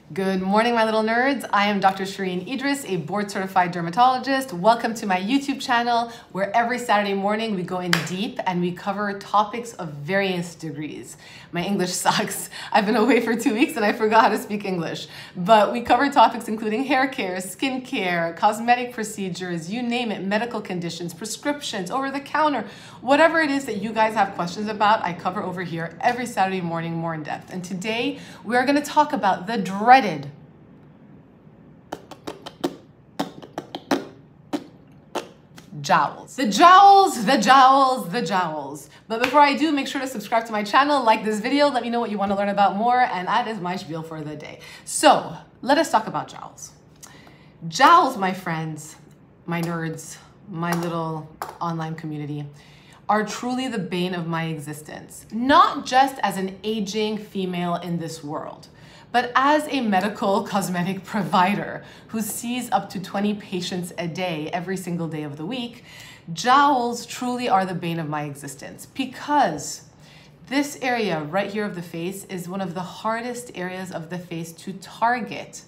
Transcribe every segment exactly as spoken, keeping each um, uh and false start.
Good morning, my little nerds. I am Doctor Shereene Idriss, a board-certified dermatologist. Welcome to my YouTube channel, where every Saturday morning we go in deep and we cover topics of various degrees. My English sucks. I've been away for two weeks and I forgot how to speak English. But we cover topics including hair care, skin care, cosmetic procedures, you name it, medical conditions, prescriptions, over-the-counter, whatever it is that you guys have questions about, I cover over here every Saturday morning more in depth. And today we're going to talk about the dreaded jowls. The jowls, the jowls, the jowls. But before I do, make sure to subscribe to my channel, like this video, let me know what you want to learn about more, and that is my spiel for the day. So let us talk about jowls. Jowls, my friends, my nerds, my little online community, are truly the bane of my existence. Not just as an aging female in this world, but as a medical cosmetic provider who sees up to twenty patients a day, every single day of the week, jowls truly are the bane of my existence, because this area right here of the face is one of the hardest areas of the face to target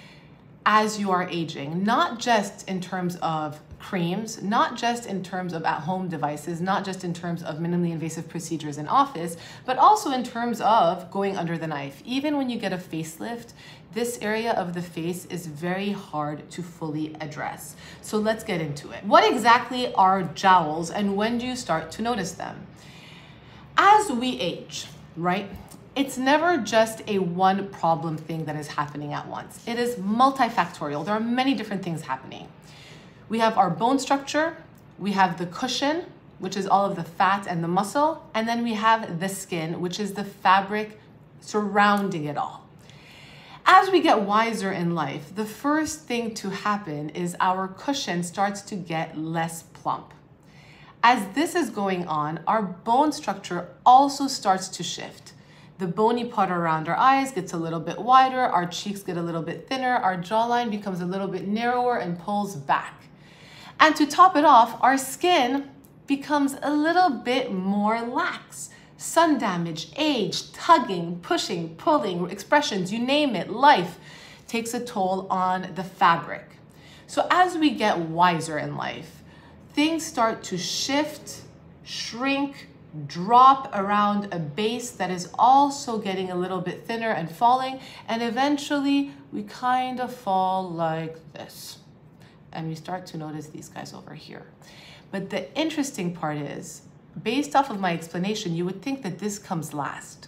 as you are aging, not just in terms of creams, not just in terms of at-home devices, not just in terms of minimally invasive procedures in office, but also in terms of going under the knife. Even when you get a facelift, this area of the face is very hard to fully address. So let's get into it. What exactly are jowls and when do you start to notice them? As we age, right? It's never just a one problem thing that is happening at once. It is multifactorial. There are many different things happening. We have our bone structure, we have the cushion, which is all of the fat and the muscle, and then we have the skin, which is the fabric surrounding it all. As we get wiser in life, the first thing to happen is our cushion starts to get less plump. As this is going on, our bone structure also starts to shift. The bony part around our eyes gets a little bit wider, our cheeks get a little bit thinner, our jawline becomes a little bit narrower and pulls back. And to top it off, our skin becomes a little bit more lax. Sun damage, age, tugging, pushing, pulling, expressions, you name it, life takes a toll on the fabric. So as we get wiser in life, things start to shift, shrink, drop around a base that is also getting a little bit thinner and falling, and eventually we kind of fall like this. And we start to notice these guys over here. But the interesting part is, based off of my explanation, you would think that this comes last.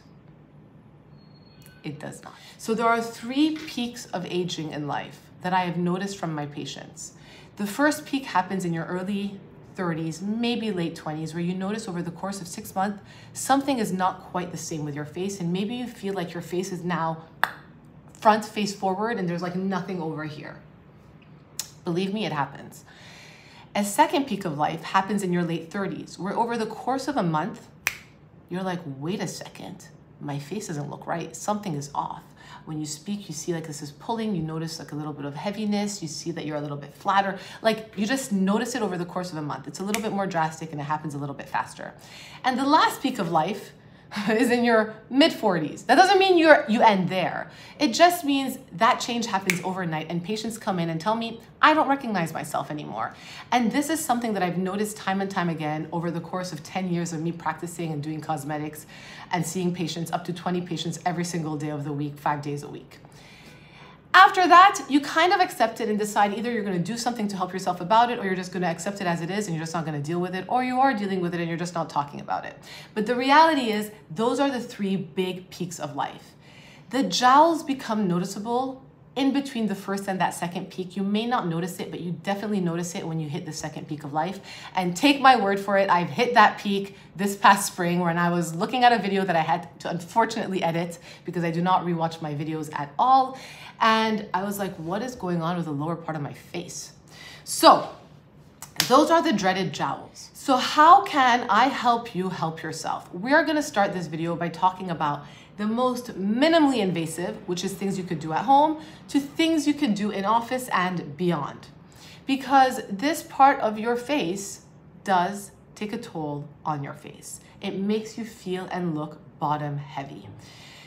It does not. So there are three peaks of aging in life that I have noticed from my patients. The first peak happens in your early thirties, maybe late twenties, where you notice over the course of six months, something is not quite the same with your face. And maybe you feel like your face is now front face forward and there's like nothing over here. Believe me, it happens. A second peak of life happens in your late thirties, where over the course of a month, you're like, wait a second, my face doesn't look right. Something is off. When you speak, you see like this is pulling, you notice like a little bit of heaviness, you see that you're a little bit flatter. Like you just notice it over the course of a month. It's a little bit more drastic and it happens a little bit faster. And the last peak of life is in your mid forties. That doesn't mean you're you end there. It just means that change happens overnight and patients come in and tell me, I don't recognize myself anymore. And this is something that I've noticed time and time again over the course of ten years of me practicing and doing cosmetics and seeing patients, up to twenty patients every single day of the week, five days a week. After that, you kind of accept it and decide either you're going to do something to help yourself about it, or you're just going to accept it as it is and you're just not going to deal with it, or you are dealing with it and you're just not talking about it. But the reality is, those are the three big peaks of life. The jowls become noticeable in between the first and that second peak. You may not notice it, but you definitely notice it when you hit the second peak of life. And take my word for it, I've hit that peak this past spring when I was looking at a video that I had to unfortunately edit because I do not rewatch my videos at all. And I was like, what is going on with the lower part of my face? So those are the dreaded jowls. So how can I help you help yourself? We're gonna start this video by talking about the most minimally invasive, which is things you could do at home, to things you could do in office and beyond. Because this part of your face does take a toll on your face. It makes you feel and look bottom heavy.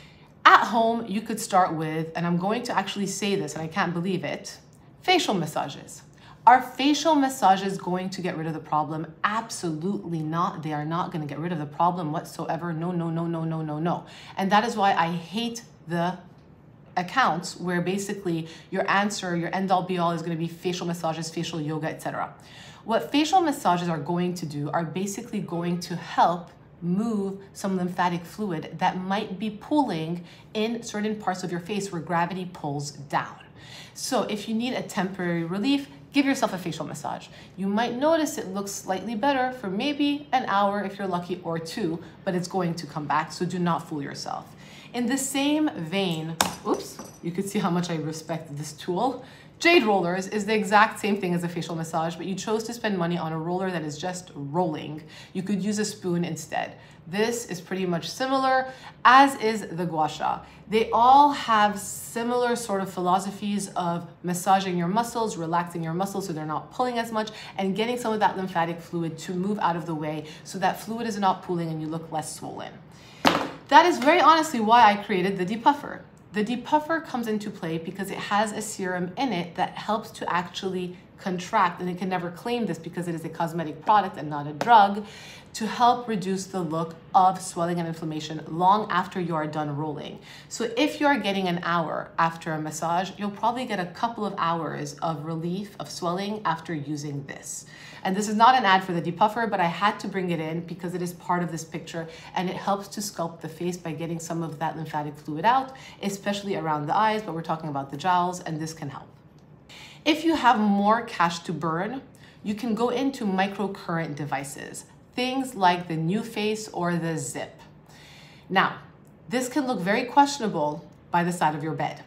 At home, you could start with, and I'm going to actually say this and I can't believe it, facial massages. Are facial massages going to get rid of the problem? Absolutely not. They are not going to get rid of the problem whatsoever. No, no, no, no, no, no, no. And that is why I hate the accounts where basically your answer, your end all be all is going to be facial massages, facial yoga, et cetera. What facial massages are going to do are basically going to help move some lymphatic fluid that might be pooling in certain parts of your face where gravity pulls down. So if you need a temporary relief, give yourself a facial massage. You might notice it looks slightly better for maybe an hour if you're lucky, or two, but it's going to come back, so do not fool yourself. In the same vein, oops, you could see how much I respect this tool. Jade rollers is the exact same thing as a facial massage, but you chose to spend money on a roller that is just rolling. You could use a spoon instead. This is pretty much similar, as is the gua sha. They all have similar sort of philosophies of massaging your muscles, relaxing your muscles so they're not pulling as much, and getting some of that lymphatic fluid to move out of the way so that fluid is not pooling and you look less swollen. That is very honestly why I created the depuffer. The depuffer comes into play because it has a serum in it that helps to actually contract, and it can never claim this because it is a cosmetic product and not a drug, to help reduce the look of swelling and inflammation long after you are done rolling. So if you're getting an hour after a massage, you'll probably get a couple of hours of relief of swelling after using this. And this is not an ad for the depuffer, but I had to bring it in because it is part of this picture, and it helps to sculpt the face by getting some of that lymphatic fluid out, especially around the eyes, but we're talking about the jowls, and this can help. If you have more cash to burn, you can go into microcurrent devices, things like the New Face or the Zip. Now, this can look very questionable by the side of your bed.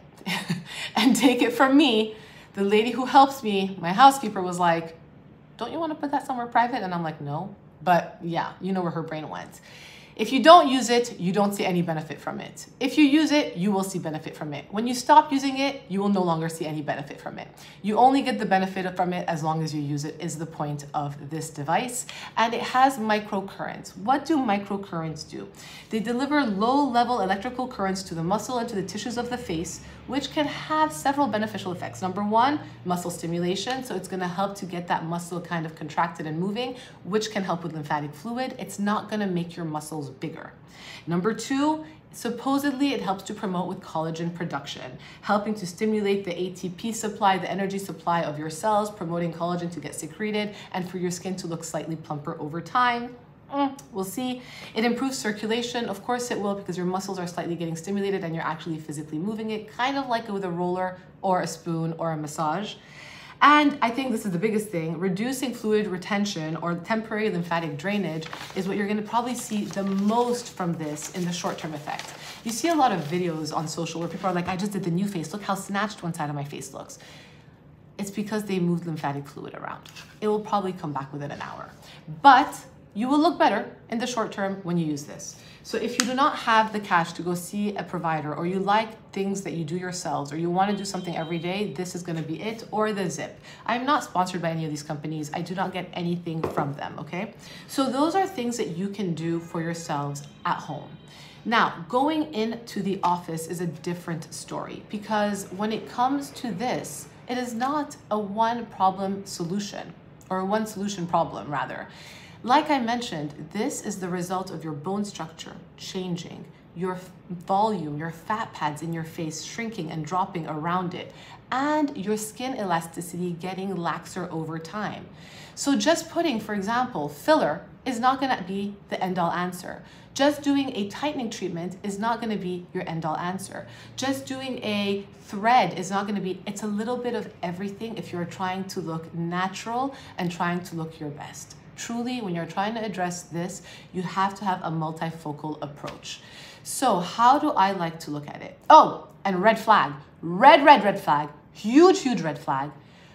And take it from me, the lady who helps me, my housekeeper, was like, don't you want to put that somewhere private? And I'm like, no, but yeah, you know where her brain went. If you don't use it, you don't see any benefit from it. If you use it, you will see benefit from it. When you stop using it, you will no longer see any benefit from it. You only get the benefit from it as long as you use it, is the point of this device. And it has microcurrents. What do microcurrents do? They deliver low-level electrical currents to the muscle and to the tissues of the face, which can have several beneficial effects. Number one, muscle stimulation. So it's gonna help to get that muscle kind of contracted and moving, which can help with lymphatic fluid. It's not gonna make your muscles bigger. Number two, supposedly it helps to promote with collagen production, helping to stimulate the A T P supply, the energy supply of your cells, promoting collagen to get secreted and for your skin to look slightly plumper over time. Mm, we'll see. It improves circulation. Of course it will, because your muscles are slightly getting stimulated and you're actually physically moving it, kind of like with a roller or a spoon or a massage. And I think this is the biggest thing, reducing fluid retention or temporary lymphatic drainage is what you're gonna probably see the most from this in the short-term effect. You see a lot of videos on social where people are like, I just did the New Face, look how snatched one side of my face looks. It's because they moved lymphatic fluid around. It will probably come back within an hour. But you will look better in the short term when you use this. So if you do not have the cash to go see a provider, or you like things that you do yourselves, or you want to do something every day, this is going to be it, or the Zip. I'm not sponsored by any of these companies. I do not get anything from them, okay? So those are things that you can do for yourselves at home. Now, going into the office is a different story, because when it comes to this, it is not a one problem solution, or a one solution problem rather. Like I mentioned, this is the result of your bone structure changing, your volume, your fat pads in your face shrinking and dropping around it, and your skin elasticity getting laxer over time. So just putting, for example, filler is not gonna be the end-all answer. Just doing a tightening treatment is not gonna be your end-all answer. Just doing a thread is not gonna be, it's a little bit of everything if you're trying to look natural and trying to look your best. Truly, when you're trying to address this, you have to have a multifocal approach. So how do I like to look at it? Oh, and red flag, red, red, red flag, huge, huge red flag.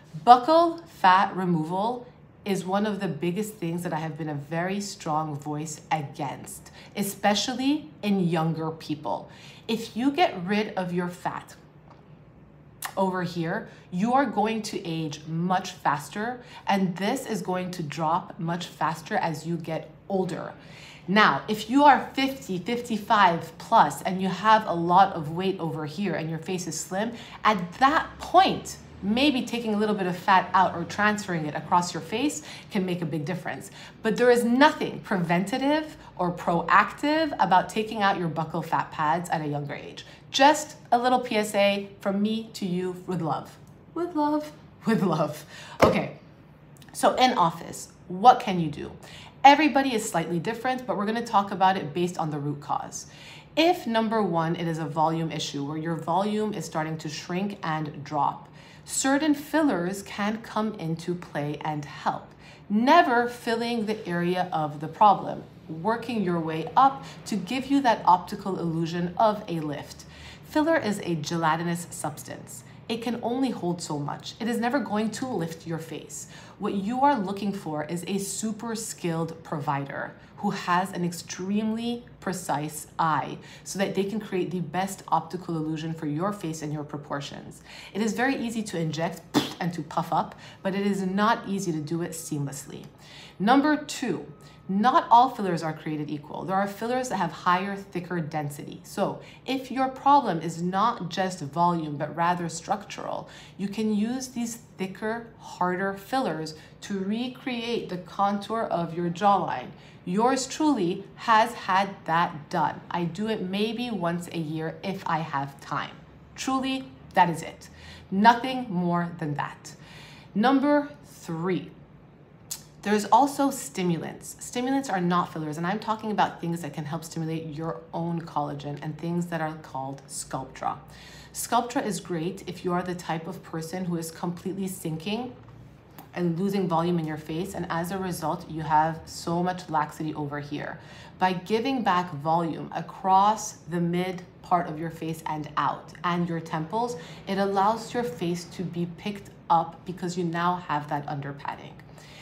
Buccal fat removal is one of the biggest things that I have been a very strong voice against, especially in younger people. If you get rid of your fat over here, you are going to age much faster, and this is going to drop much faster as you get older. Now, if you are fifty, fifty-five plus and you have a lot of weight over here and your face is slim, at that point, maybe taking a little bit of fat out or transferring it across your face can make a big difference. But there is nothing preventative or proactive about taking out your buccal fat pads at a younger age. Just a little P S A from me to you with love. With love, with love. Okay, so in office, what can you do? Everybody is slightly different, but we're gonna talk about it based on the root cause. If number one, it is a volume issue where your volume is starting to shrink and drop, certain fillers can come into play and help. Never filling the area of the problem, working your way up to give you that optical illusion of a lift. Filler is a gelatinous substance. It can only hold so much. It is never going to lift your face. What you are looking for is a super skilled provider who has an extremely precise eye so that they can create the best optical illusion for your face and your proportions. It is very easy to inject and to puff up, but it is not easy to do it seamlessly. Number two, not all fillers are created equal. There are fillers that have higher, thicker density. So if your problem is not just volume, but rather structural, you can use these thicker, harder fillers to recreate the contour of your jawline. Yours truly has had that done. I do it maybe once a year if I have time. Truly, that is it. Nothing more than that. Number three. There's also stimulants. Stimulants are not fillers, and I'm talking about things that can help stimulate your own collagen and things that are called Sculptra. Sculptra is great if you are the type of person who is completely sinking and losing volume in your face, and as a result, you have so much laxity over here. By giving back volume across the mid part of your face and out, and your temples, it allows your face to be picked up because you now have that under padding.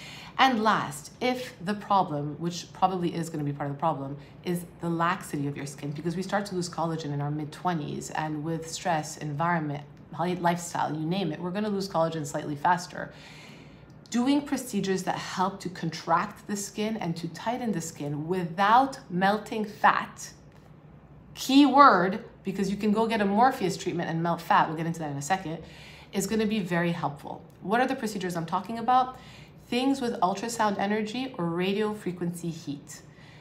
And last, if the problem, which probably is going to be part of the problem, is the laxity of your skin, because we start to lose collagen in our mid twenties, and with stress, environment, lifestyle, you name it, we're going to lose collagen slightly faster. Doing procedures that help to contract the skin and to tighten the skin without melting fat, key word, because you can go get a Morpheus treatment and melt fat, we'll get into that in a second, is going to be very helpful. What are the procedures I'm talking about? Things with ultrasound energy or radio frequency heat.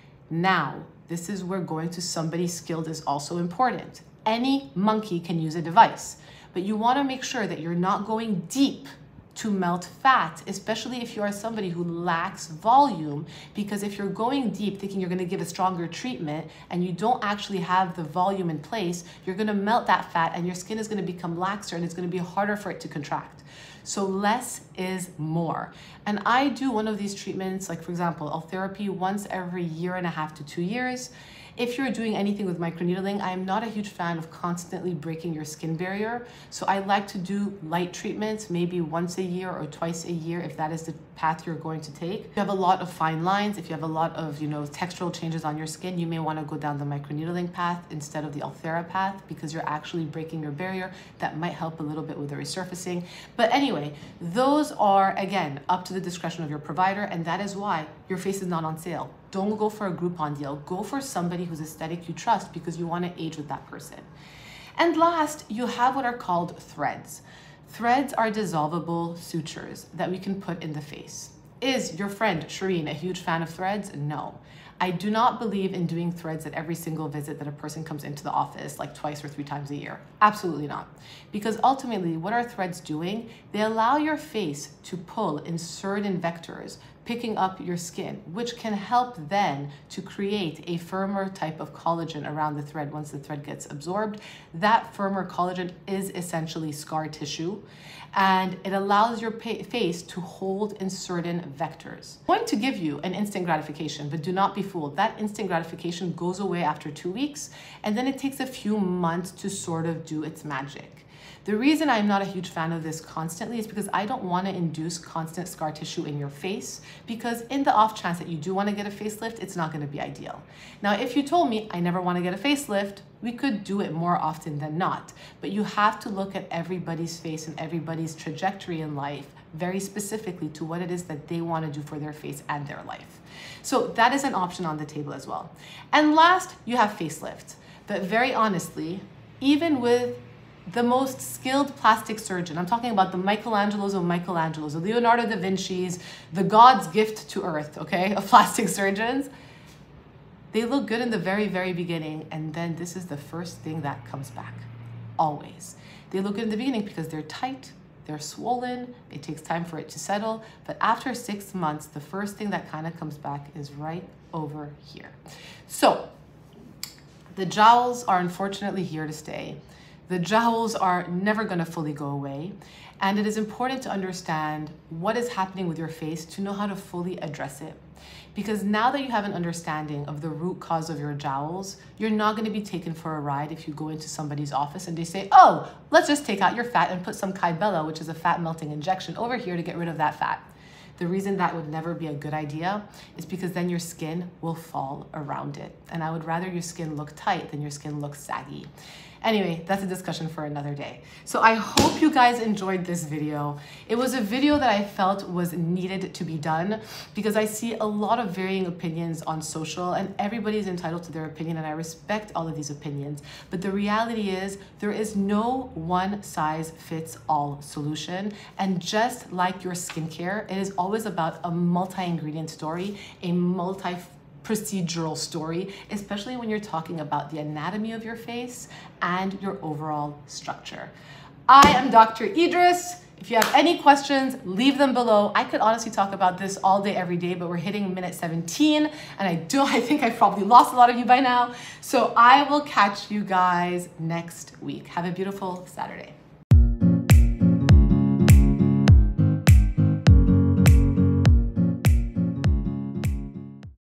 Now, this is where going to somebody skilled is also important. Any monkey can use a device, but you want to make sure that you're not going deep to melt fat, especially if you are somebody who lacks volume, because if you're going deep thinking you're going to give a stronger treatment and you don't actually have the volume in place, you're going to melt that fat and your skin is going to become laxer and it's going to be harder for it to contract. So less is more. And I do one of these treatments, like for example, L-therapy once every year and a half to two years. If you're doing anything with microneedling, I am not a huge fan of constantly breaking your skin barrier. So I like to do light treatments, maybe once a year or twice a year, if that is the path you're going to take. If you have a lot of fine lines, if you have a lot of, you know, textural changes on your skin, you may want to go down the microneedling path instead of the L-thera path, because you're actually breaking your barrier. That might help a little bit with the resurfacing. But anyway, those are, again, up to the discretion of your provider, and that is why your face is not on sale. Don't go for a Groupon deal. Go for somebody whose aesthetic you trust, because you want to age with that person. And last, you have what are called threads. Threads are dissolvable sutures that we can put in the face. Is your friend Shereene a huge fan of threads? No. I do not believe in doing threads at every single visit that a person comes into the office, like twice or three times a year. Absolutely not. Because ultimately, what are threads doing? They allow your face to pull in certain vectors, picking up your skin, which can help then to create a firmer type of collagen around the thread once the thread gets absorbed. That firmer collagen is essentially scar tissue, and it allows your face to hold in certain vectors. I'm going to give you an instant gratification, but do not be fooled. That instant gratification goes away after two weeks, and then it takes a few months to sort of do its magic. The reason I'm not a huge fan of this constantly is because I don't want to induce constant scar tissue in your face, because in the off chance that you do want to get a facelift, it's not going to be ideal. Now, if you told me I never want to get a facelift, we could do it more often than not, but you have to look at everybody's face and everybody's trajectory in life very specifically to what it is that they want to do for their face and their life. So that is an option on the table as well. And last, you have facelift. But very honestly, even with the most skilled plastic surgeon, I'm talking about the Michelangelos of Michelangelos, the Leonardo da Vinci's, the God's gift to earth, okay, of plastic surgeons, they look good in the very, very beginning, and then this is the first thing that comes back, always. They look good in the beginning because they're tight, they're swollen, it takes time for it to settle, but after six months, the first thing that kind of comes back is right over here. So, the jowls are unfortunately here to stay. The jowls are never going to fully go away, and it is important to understand what is happening with your face to know how to fully address it. Because now that you have an understanding of the root cause of your jowls, you're not going to be taken for a ride if you go into somebody's office and they say, oh, let's just take out your fat and put some Kybella, which is a fat melting injection, over here to get rid of that fat. The reason that would never be a good idea is because then your skin will fall around it. And I would rather your skin look tight than your skin look saggy. Anyway, that's a discussion for another day. So I hope you guys enjoyed this video. It was a video that I felt was needed to be done because I see a lot of varying opinions on social, and everybody's entitled to their opinion, and I respect all of these opinions. But the reality is there is no one size fits all solution. And just like your skincare, it is always about a multi-ingredient story, a multi procedural story, especially when you're talking about the anatomy of your face and your overall structure. I am Doctor Idriss. If you have any questions, leave them below. I could honestly talk about this all day, every day, but we're hitting minute seventeen, and I do, I think I've probably lost a lot of you by now. So I will catch you guys next week. Have a beautiful Saturday.